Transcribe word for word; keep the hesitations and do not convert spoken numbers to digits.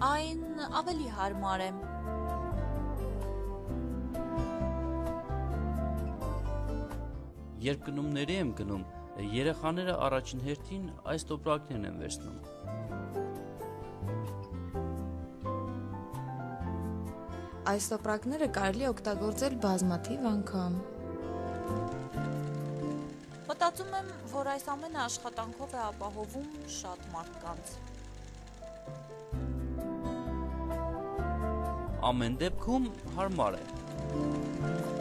Այն ավելի հարմար է։ Երբ գնումների եմ գնում, երեխաները առաջին հերթին այս տոպրակներն են վերցնում։ Այս տոպրակները կարելի է օգտագործել բազմաթիվ անգամ։ Մտածում եմ, որ այս ամենը աշխատանքով է ապահովում շատ մարդկանց։ Ամեն դեպքում հարմար է։